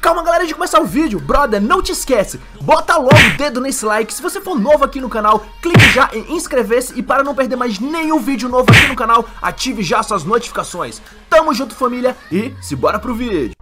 calma galera de começar o vídeo, brother, não te esquece, bota logo o dedo nesse like. Se você for novo aqui no canal, clique já em inscrever-se. E para não perder mais nenhum vídeo novo aqui no canal, ative já suas notificações. Tamo junto, família, e simbora pro vídeo.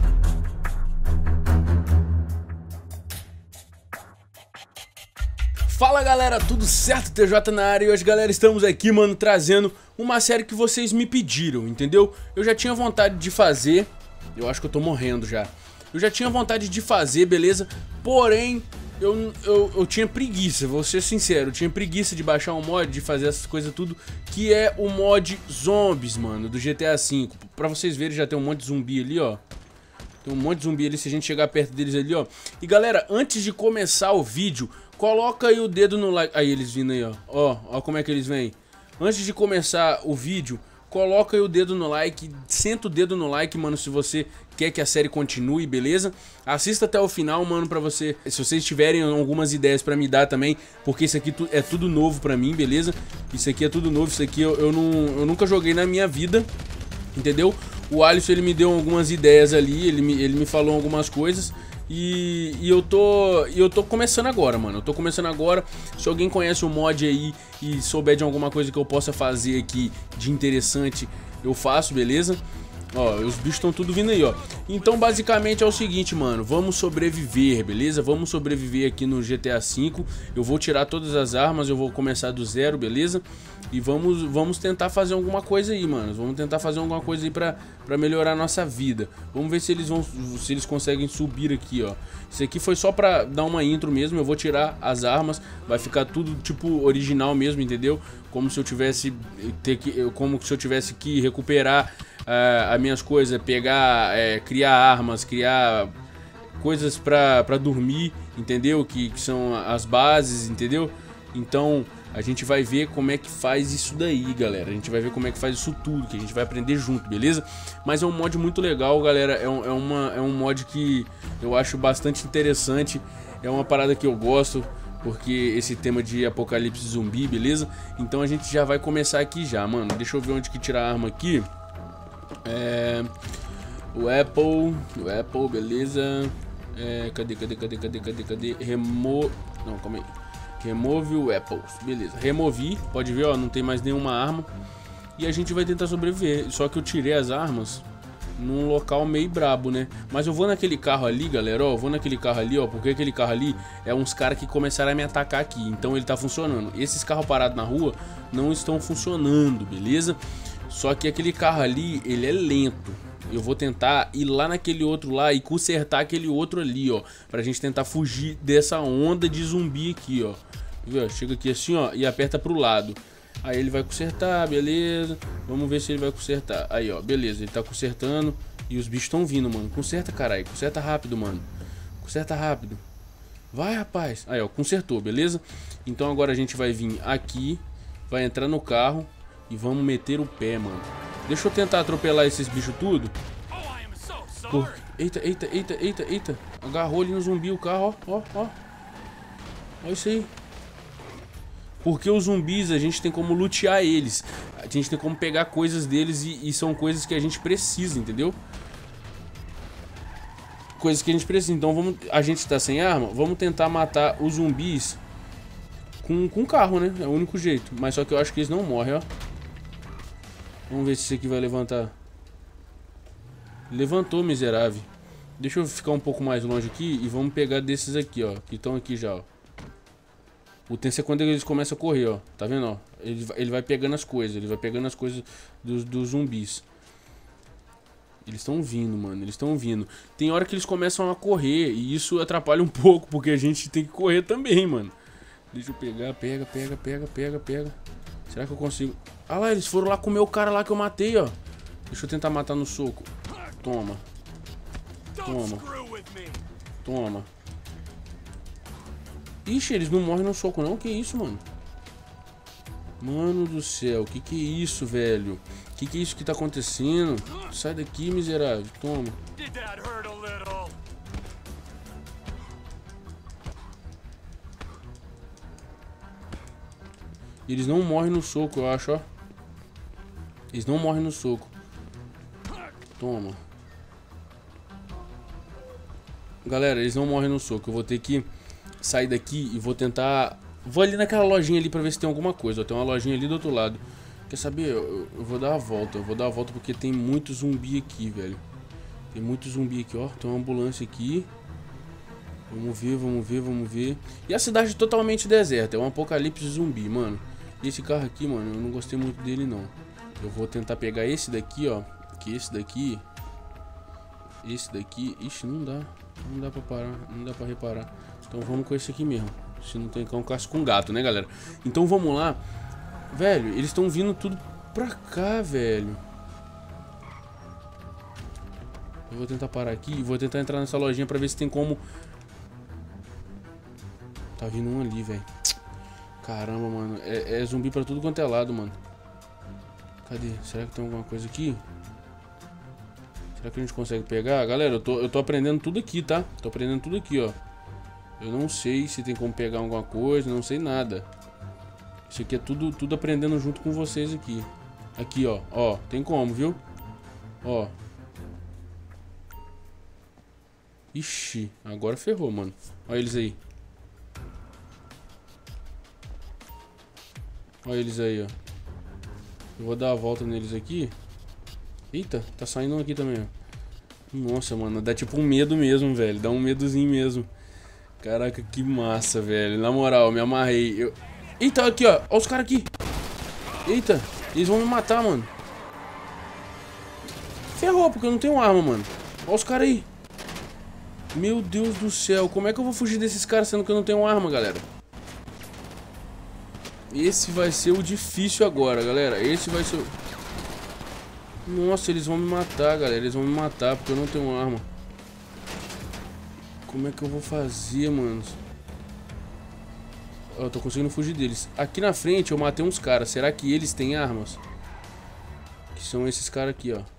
Fala galera, tudo certo? TJ na área. E hoje galera, estamos aqui, mano, trazendo uma série que vocês me pediram, entendeu? Eu já tinha vontade de fazer, eu acho que eu tô morrendo já. Eu já tinha vontade de fazer, beleza? Porém, eu tinha preguiça, vou ser sincero. Eu tinha preguiça de baixar um mod, de fazer essas coisas tudo, que é o mod Zombies, mano, do GTA V. Pra vocês verem, já tem um monte de zumbi ali, ó. Tem um monte de zumbi ali, se a gente chegar perto deles ali, ó. E galera, antes de começar o vídeo, coloca aí o dedo no like. Aí eles vindo aí, ó. Ó como é que eles vêm. Antes de começar o vídeo, coloca aí o dedo no like. Senta o dedo no like, mano, se você quer que a série continue, beleza? Assista até o final, mano, pra você... Se vocês tiverem algumas ideias pra me dar também, porque isso aqui é tudo novo pra mim, beleza? Isso aqui é tudo novo, isso aqui eu nunca joguei na minha vida, entendeu? O Alisson, ele me deu algumas ideias ali, ele me falou algumas coisas. E eu tô começando agora, mano. Eu tô começando agora. Se alguém conhece o mod aí e souber de alguma coisa que eu possa fazer aqui de interessante, eu faço, beleza? Ó, os bichos estão tudo vindo aí, ó. Então basicamente é o seguinte, mano, vamos sobreviver, beleza? Vamos sobreviver aqui no GTA V. Eu vou tirar todas as armas, eu vou começar do zero, beleza? E vamos tentar fazer alguma coisa aí, mano. Vamos tentar fazer alguma coisa aí pra melhorar a nossa vida. Vamos ver se eles conseguem subir aqui, ó. Isso aqui foi só pra dar uma intro mesmo. Eu vou tirar as armas, vai ficar tudo tipo original mesmo, entendeu? Como se eu tivesse que recuperar as minhas coisas, pegar, criar armas, criar coisas pra dormir, entendeu? Que são as bases, entendeu? Então a gente vai ver como é que faz isso daí, galera. A gente vai ver como é que faz isso tudo, que a gente vai aprender junto, beleza? Mas é um mod muito legal, galera. É um mod que eu acho bastante interessante. É uma parada que eu gosto, porque esse tema de apocalipse zumbi, beleza? Então a gente já vai começar aqui já, mano. Deixa eu ver onde que tira a arma aqui. O Apple, beleza? Cadê? Não, calma aí. Remove o Apple, beleza, removi, pode ver, ó, não tem mais nenhuma arma. E a gente vai tentar sobreviver, só que eu tirei as armas num local meio brabo, né? Mas eu vou naquele carro ali, galera, ó, porque aquele carro ali é uns caras que começaram a me atacar aqui. Então ele tá funcionando. Esses carros parados na rua não estão funcionando, beleza? Só que aquele carro ali, ele é lento. Eu vou tentar ir lá naquele outro lá e consertar aquele outro ali, ó, pra gente tentar fugir dessa onda de zumbi aqui, ó. Chega aqui assim, ó, e aperta pro lado. Aí ele vai consertar, beleza. Vamos ver se ele vai consertar. Aí, ó, beleza, ele tá consertando. E os bichos estão vindo, mano. Conserta, caralho, conserta rápido, mano. Conserta rápido. Vai, rapaz. Aí, ó, consertou, beleza? Então agora a gente vai vir aqui, vai entrar no carro e vamos meter o pé, mano. Deixa eu tentar atropelar esses bichos tudo. Eita. Agarrou ali no zumbi o carro, ó. Olha isso aí. Porque os zumbis, a gente tem como lutear eles. A gente tem como pegar coisas deles e são coisas que a gente precisa, entendeu? Coisas que a gente precisa. Então a gente tá sem arma, vamos tentar matar os zumbis com carro, né? É o único jeito. Mas só que eu acho que eles não morrem, ó. Vamos ver se esse aqui vai levantar. Levantou, miserável. Deixa eu ficar um pouco mais longe aqui e vamos pegar desses aqui, ó. Que estão aqui já, ó. O tenso é quando eles começam a correr, ó. Tá vendo, ó? Ele vai pegando as coisas. Ele vai pegando as coisas dos zumbis. Eles estão vindo, mano. Eles estão vindo. Tem hora que eles começam a correr e isso atrapalha um pouco, porque a gente tem que correr também, mano. Deixa eu pegar. Pega. Será que eu consigo? Ah lá, eles foram lá comer o cara lá que eu matei, ó. Deixa eu tentar matar no soco. Toma. Ixi, eles não morrem no soco não, que isso, mano? Mano do céu, que é isso, velho? Que é isso que tá acontecendo? Sai daqui, miserável, toma. Eles não morrem no soco, eu acho, ó. Eles não morrem no soco. Toma. Galera, eles não morrem no soco. Eu vou ter que sair daqui e vou tentar... Vou ali naquela lojinha ali pra ver se tem alguma coisa. Ó, tem uma lojinha ali do outro lado. Quer saber? Eu vou dar a volta. Eu vou dar a volta porque tem muito zumbi aqui, velho. Tem muito zumbi aqui, ó. Tem uma ambulância aqui. Vamos ver, vamos ver, vamos ver. E a cidade totalmente deserta. É um apocalipse zumbi, mano. E esse carro aqui, mano, eu não gostei muito dele, não. Eu vou tentar pegar esse daqui, ó. Que esse daqui... Esse daqui... Ixi, não dá. Não dá pra parar. Não dá pra reparar. Então vamos com esse aqui mesmo. Se não tem cão, caça com gato, né, galera? Então vamos lá. Velho, eles estão vindo tudo pra cá, velho. Eu vou tentar parar aqui e vou tentar entrar nessa lojinha pra ver se tem como... Tá vindo um ali, velho. Caramba, mano. É zumbi pra tudo quanto é lado, mano. Cadê? Será que tem alguma coisa aqui? Será que a gente consegue pegar? Galera, eu tô aprendendo tudo aqui, tá? Tô aprendendo tudo aqui, ó. Eu não sei se tem como pegar alguma coisa, não sei nada. Isso aqui é tudo aprendendo junto com vocês aqui. Aqui, ó. Ó, tem como, viu? Ó. Ixi, agora ferrou, mano. Olha eles aí. Olha eles aí, ó. Eu vou dar a volta neles aqui. Eita, tá saindo um aqui também, ó. Nossa, mano, dá tipo um medo mesmo, velho. Dá um medozinho mesmo. Caraca, que massa, velho. Na moral, me amarrei. Eita, aqui, ó. Olha os caras aqui. Eita, eles vão me matar, mano. Ferrou, porque eu não tenho arma, mano. Olha os caras aí. Meu Deus do céu. Como é que eu vou fugir desses caras sendo que eu não tenho arma, galera? Esse vai ser o difícil agora, galera. Esse vai ser o... Nossa, eles vão me matar, galera. Eles vão me matar porque eu não tenho arma. Como é que eu vou fazer, mano? Eu tô conseguindo fugir deles. Aqui na frente eu matei uns caras. Será que eles têm armas? Que são esses caras aqui, ó.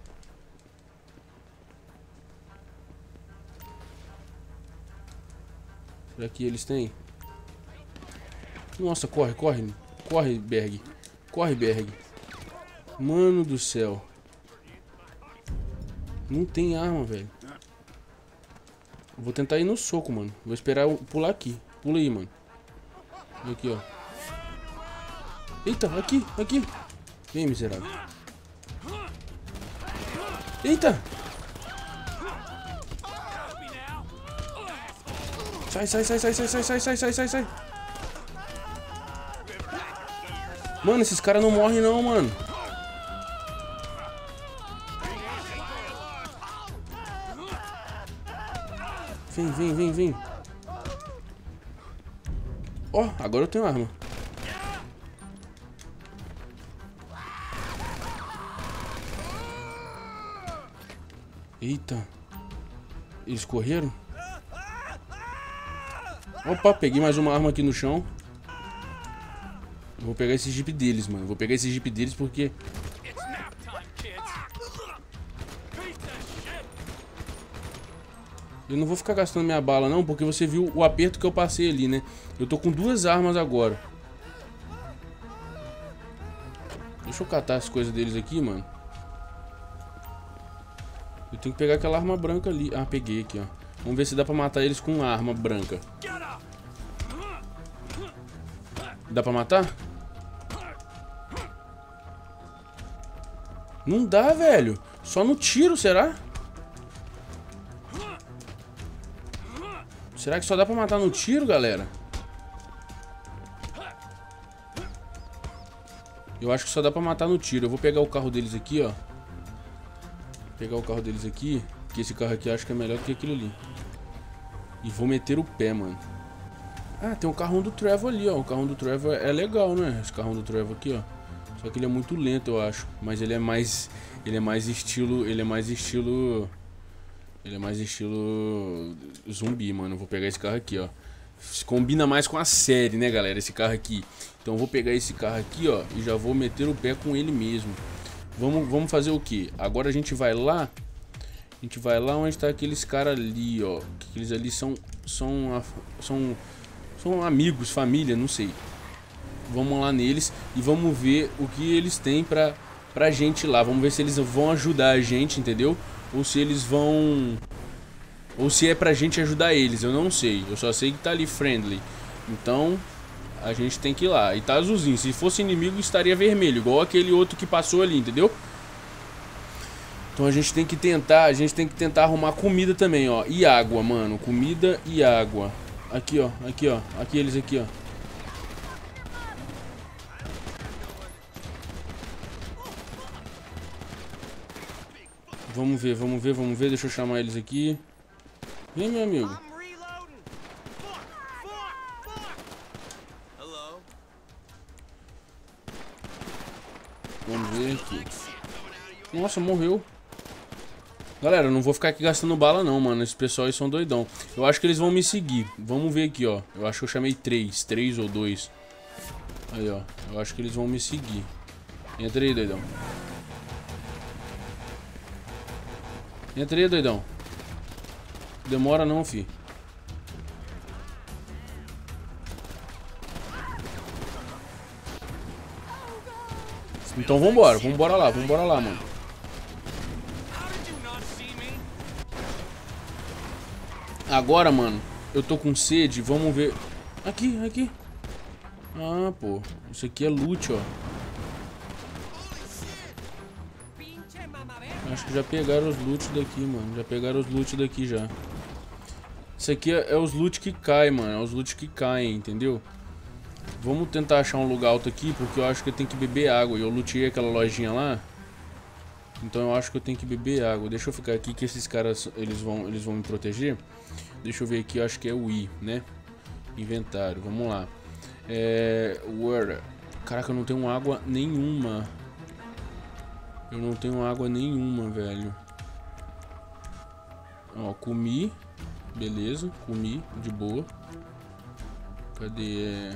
Será que eles têm? Nossa, corre, corre. Corre, Berg. Corre, Berg. Mano do céu. Não tem arma, velho. Vou tentar ir no soco, mano. Vou esperar eu pular aqui. Pula aí, mano. Aqui, ó. Eita, aqui, aqui. Vem, miserável. Eita. Sai, sai, sai, sai, sai, sai, sai, sai, sai, sai, sai. Mano, esses caras não morrem não, mano. Vem, vem, vem, vem. Ó, agora eu tenho arma. Eita. Eles correram? Opa, peguei mais uma arma aqui no chão. Eu vou pegar esse jeep deles, mano. Vou pegar esse jeep deles porque... Eu não vou ficar gastando minha bala não, porque você viu o aperto que eu passei ali, né? Eu tô com 2 armas agora. Deixa eu catar as coisas deles aqui, mano. Eu tenho que pegar aquela arma branca ali. Ah, peguei aqui, ó. Vamos ver se dá pra matar eles com uma arma branca. Dá pra matar? Não dá, velho. Só no tiro, será? Será que só dá pra matar no tiro, galera? Eu acho que só dá pra matar no tiro. Eu vou pegar o carro deles aqui, ó. Pegar o carro deles aqui. Que esse carro aqui eu acho que é melhor do que aquilo ali. E vou meter o pé, mano. Ah, tem um carrão do Trevor ali, ó. O carrão do Trevor é legal, né? Esse carrão do Trevor aqui, ó. Só que ele é muito lento, eu acho. Mas ele é mais... Ele é mais estilo zumbi, mano. Eu vou pegar esse carro aqui, ó. Combina mais com a série, né, galera? Esse carro aqui. Então eu vou pegar esse carro aqui, ó. E já vou meter o pé com ele mesmo. Vamos fazer o quê? Agora a gente vai lá. A gente vai lá onde tá aqueles caras ali, ó. Aqueles ali são amigos, família, não sei. Vamos lá neles e vamos ver o que eles têm pra gente lá. Vamos ver se eles vão ajudar a gente, entendeu? Ou se eles vão Ou se é pra gente ajudar eles, eu não sei. Eu só sei que tá ali friendly. Então a gente tem que ir lá. E tá azulzinho. Se fosse inimigo estaria vermelho, igual aquele outro que passou ali, entendeu? Então a gente tem que tentar arrumar comida também, ó. E água, mano. Comida e água. Aqui, ó. Aqui, ó. Aqui eles aqui, ó. Vamos ver, vamos ver, vamos ver. Deixa eu chamar eles aqui. Vem, meu amigo. Vamos ver aqui. Nossa, morreu. Galera, eu não vou ficar aqui gastando bala não, mano. Esses pessoal aí são doidão. Eu acho que eles vão me seguir. Vamos ver aqui, ó. Eu acho que eu chamei 3 ou 2. Aí, ó. Eu acho que eles vão me seguir. Entra aí, doidão. Entra aí, doidão. Demora não, fi. Então vambora, vambora lá, mano. Agora, mano, eu tô com sede, vamos ver. Aqui, aqui. Ah, pô, isso aqui é loot, ó. Acho que já pegaram os loot daqui, mano. Já pegaram os loot daqui já. Isso aqui é os loot que caem, mano. É os loot que caem, entendeu? Vamos tentar achar um lugar alto aqui, porque eu acho que eu tenho que beber água. E eu lootei aquela lojinha lá. Então eu acho que eu tenho que beber água. Deixa eu ficar aqui que esses caras, eles vão me proteger. Deixa eu ver aqui, eu acho que é o I, né? Inventário, vamos lá. Water. Caraca, eu não tenho água nenhuma. Eu não tenho água nenhuma, velho. Ó, comi. Beleza, comi, de boa. Cadê?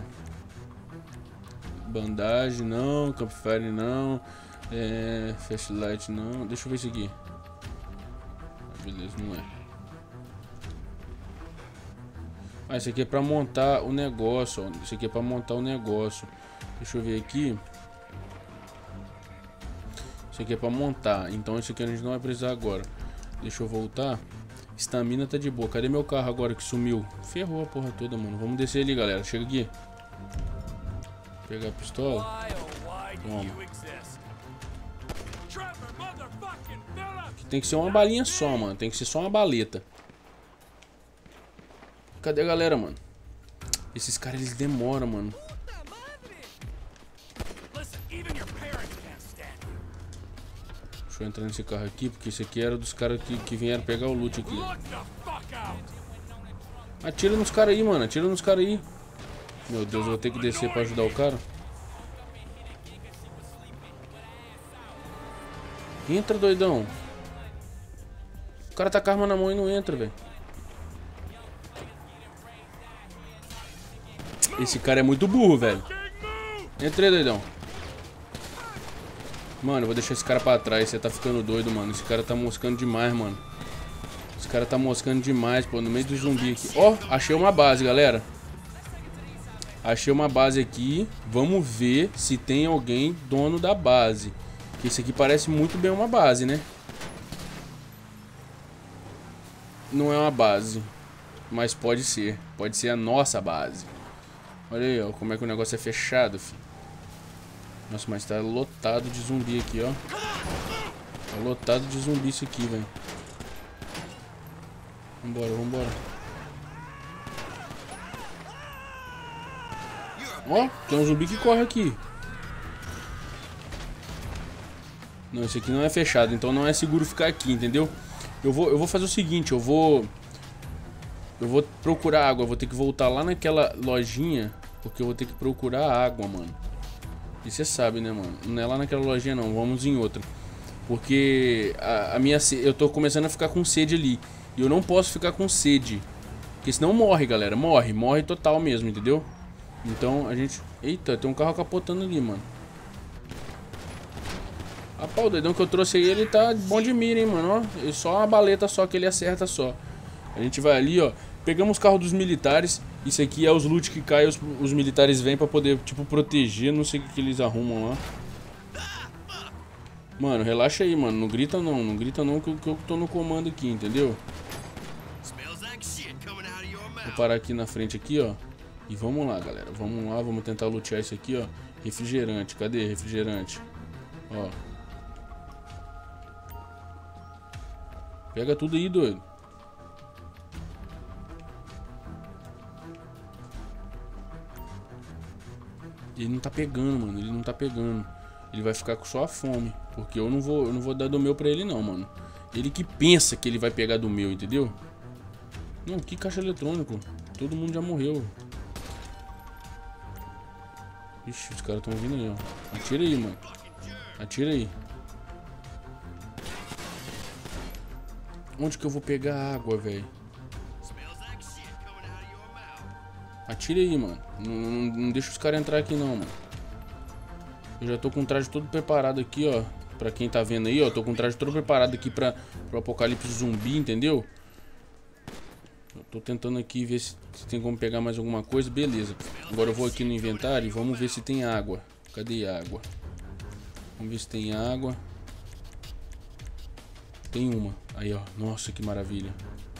Bandagem, não. Campfire, não. Flashlight, não. Deixa eu ver isso aqui. Beleza, não é. Ah, isso aqui é pra montar o negócio, ó. Isso aqui é pra montar o negócio. Deixa eu ver aqui. Isso aqui é pra montar. Então isso aqui a gente não vai precisar agora. Deixa eu voltar. Estamina tá de boa. Cadê meu carro agora que sumiu? Ferrou a porra toda, mano. Vamos descer ali, galera. Chega aqui. Pegar a pistola. Toma. Aqui tem que ser uma balinha só, mano. Tem que ser só uma baleta. Cadê a galera, mano? Esses caras, eles demoram, mano. Deixa eu entrar nesse carro aqui, porque esse aqui era dos caras que vieram pegar o loot aqui. Atira nos caras aí, mano. Atira nos caras aí. Meu Deus, eu vou ter que descer pra ajudar o cara. Entra, doidão. O cara tá com a arma na mão e não entra, velho. Esse cara é muito burro, velho. Entra aí, doidão. Mano, eu vou deixar esse cara pra trás. Você tá ficando doido, mano. Esse cara tá moscando demais, mano. Esse cara tá moscando demais, pô. No meio do zumbi aqui. Ó, achei uma base, galera. Achei uma base aqui. Vamos ver se tem alguém dono da base. Porque isso aqui parece muito bem uma base, né? Não é uma base. Mas pode ser. Pode ser a nossa base. Olha aí, ó. Como é que o negócio é fechado, filho. Nossa, mas tá lotado de zumbi aqui, ó. Tá lotado de zumbi isso aqui, velho. Vambora, vambora. Ó, tem um zumbi que corre aqui. Não, esse aqui não é fechado, então não é seguro ficar aqui, entendeu? Eu vou fazer o seguinte, eu vou procurar água. Eu vou ter que voltar lá naquela lojinha, porque eu vou ter que procurar água, mano. E você sabe, né, mano? Não é lá naquela lojinha, não. Vamos em outra. Porque eu tô começando a ficar com sede ali. E eu não posso ficar com sede. Porque senão morre, galera. Morre. Morre total mesmo, entendeu? Então a gente... Eita, tem um carro capotando ali, mano. Rapaz, o doidão que eu trouxe aí, ele tá bom de mira, hein, mano. Ó, só uma baleta só que ele acerta só. A gente vai ali, ó. Pegamos os carros dos militares. Isso aqui é os loot que cai, os militares vêm pra poder, tipo, proteger. Não sei o que eles arrumam lá. Mano, relaxa aí, mano. Não grita não, não grita não que eu tô no comando aqui, entendeu? Vou parar aqui na frente aqui, ó. E vamos lá, galera. Vamos lá, vamos tentar lutear isso aqui, ó. Refrigerante, cadê refrigerante? Ó. Pega tudo aí, doido. Ele não tá pegando, mano. Ele não tá pegando. Ele vai ficar com só a fome. Porque eu não vou dar do meu pra ele, não, mano. Ele que pensa que ele vai pegar do meu, entendeu? Não, que caixa eletrônico. Todo mundo já morreu. Ixi, os caras estão vindo aí, ó. Atira aí, mano. Atira aí. Onde que eu vou pegar água, velho? Atira aí, mano. Não deixa os caras entrar aqui, não, mano. Eu já tô com o traje todo preparado aqui, ó. Pra quem tá vendo aí, ó. Tô com o traje todo preparado aqui pro apocalipse zumbi, entendeu? Eu tô tentando aqui ver se tem como pegar mais alguma coisa. Beleza. Agora eu vou aqui no inventário e vamos ver se tem água. Cadê a água? Vamos ver se tem água. Tem uma. Aí, ó. Nossa, que maravilha.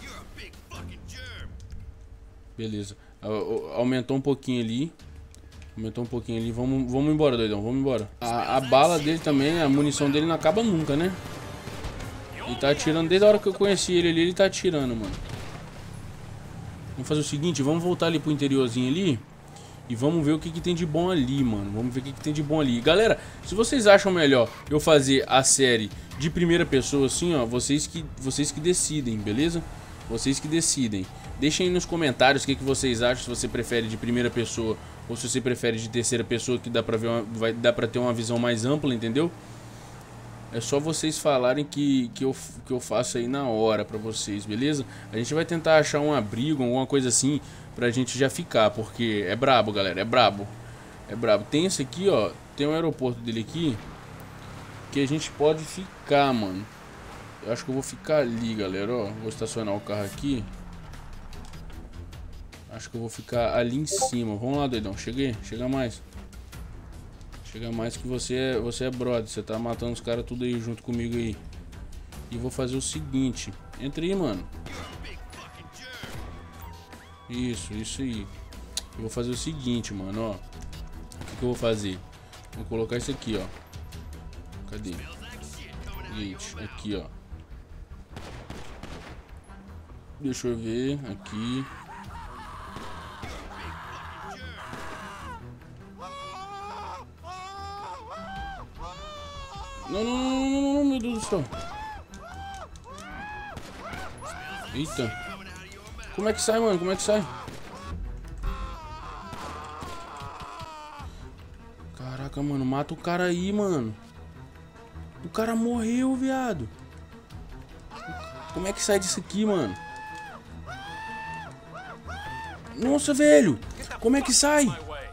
Beleza. Aumentou um pouquinho ali. Aumentou um pouquinho ali. Vamos embora, doidão. Vamos embora. A bala dele também, a munição dele não acaba nunca, né? Ele tá atirando desde a hora que eu conheci ele ali. Ele tá atirando, mano. Vamos fazer o seguinte. Vamos voltar ali pro interiorzinho ali. E vamos ver o que tem de bom ali, mano. Vamos ver o que tem de bom ali. Galera, se vocês acham melhor eu fazer a série de primeira pessoa assim, ó, vocês que decidem, beleza? Vocês que decidem. Deixem aí nos comentários o que vocês acham. Se você prefere de primeira pessoa ou se você prefere de terceira pessoa, que dá pra ver vai dar pra ter uma visão mais ampla, entendeu? É só vocês falarem que eu faço aí na hora pra vocês, beleza? A gente vai tentar achar um abrigo, alguma coisa assim, pra gente já ficar, porque é brabo, galera, é brabo. É brabo. Tem esse aqui, ó, tem um aeroporto dele aqui, que a gente pode ficar, mano. Eu acho que eu vou ficar ali, galera, ó. Vou estacionar o carro aqui. Acho que eu vou ficar ali em cima. Vamos lá, doidão, chega mais. Chega mais que você é brother. Você tá matando os caras tudo aí junto comigo aí. E vou fazer o seguinte. Entra aí, mano. Isso aí. Eu vou fazer o seguinte, mano, ó. O que eu vou fazer? Vou colocar isso aqui, ó. Cadê? Gate, aqui, ó. Deixa eu ver, aqui. Não, meu Deus do céu. Eita. Como é que sai, mano? Como é que sai? Caraca, mano. Mata o cara aí, mano. O cara morreu, viado. Como é que sai disso aqui, mano? Nossa, velho. Como é que sai?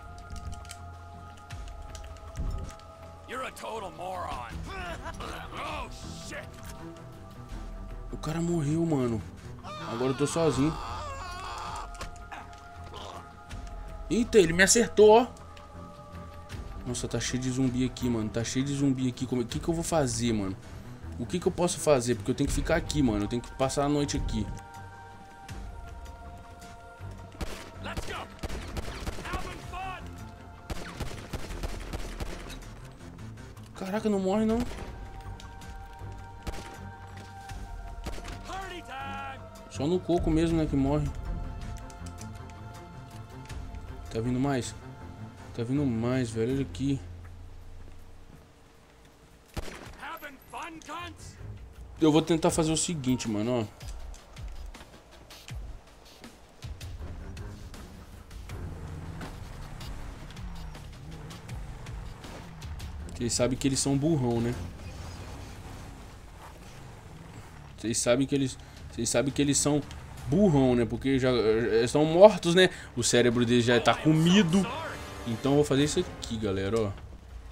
O cara morreu, mano. Agora eu tô sozinho. Eita, ele me acertou, ó. Nossa, tá cheio de zumbi aqui, mano. Tá cheio de zumbi aqui. O que eu vou fazer, mano? O que eu posso fazer? Porque eu tenho que ficar aqui, mano. Eu tenho que passar a noite aqui. Caraca, não morre, não. Só no coco mesmo, né, que morre. Tá vindo mais? Tá vindo mais, velho. Olha aqui. Eu vou tentar fazer o seguinte, mano, ó. Vocês sabem que eles são burrão, né? Vocês sabem que eles são burrão, né? Porque já estão mortos, né? O cérebro deles já tá comido. Então eu vou fazer isso aqui, galera, ó.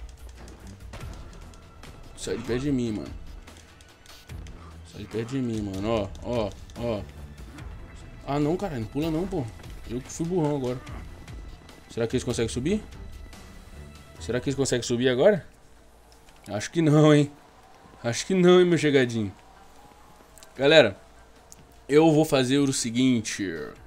Sai de perto de mim, mano. Sai de perto de mim, mano. Ó. Ah, não, cara. Não pula não, pô. Eu que fui burrão agora. Será que eles conseguem subir? Será que eles conseguem subir agora? Acho que não, hein? Acho que não, hein, meu chegadinho. Galera, Eu vou fazer o seguinte.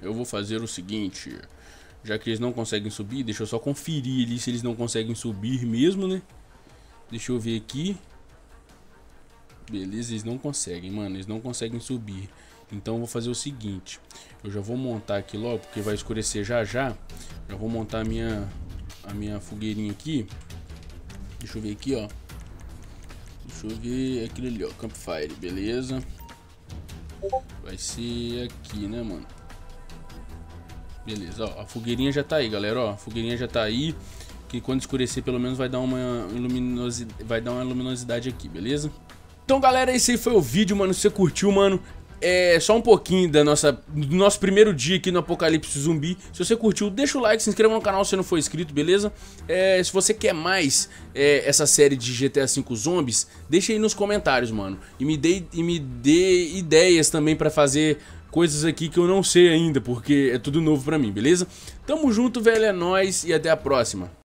Já que eles não conseguem subir, deixa eu só conferir ali se eles não conseguem subir mesmo, né? Deixa eu ver aqui. Beleza, eles não conseguem, mano. Eles não conseguem subir. Então eu vou fazer o seguinte. Eu já vou montar aqui logo, porque vai escurecer já já. Já vou montar a minha fogueirinha aqui. Deixa eu ver aqui, ó. Deixa eu ver aquilo ali, ó. Campfire, beleza. Vai ser aqui, né, mano? Beleza, ó. A fogueirinha já tá aí, galera, ó. A fogueirinha já tá aí. Que quando escurecer, pelo menos vai dar uma luminosidade aqui, beleza? Então, galera, esse aí foi o vídeo, mano. Se você curtiu, mano, é só um pouquinho do nosso primeiro dia aqui no Apocalipse Zumbi. Se você curtiu, deixa o like, se inscreva no canal se você não for inscrito, beleza? Se você quer mais essa série de GTA V Zombies, deixa aí nos comentários, mano. E me dê ideias também pra fazer coisas aqui que eu não sei ainda, porque é tudo novo pra mim, beleza? Tamo junto, velho, é nóis e até a próxima.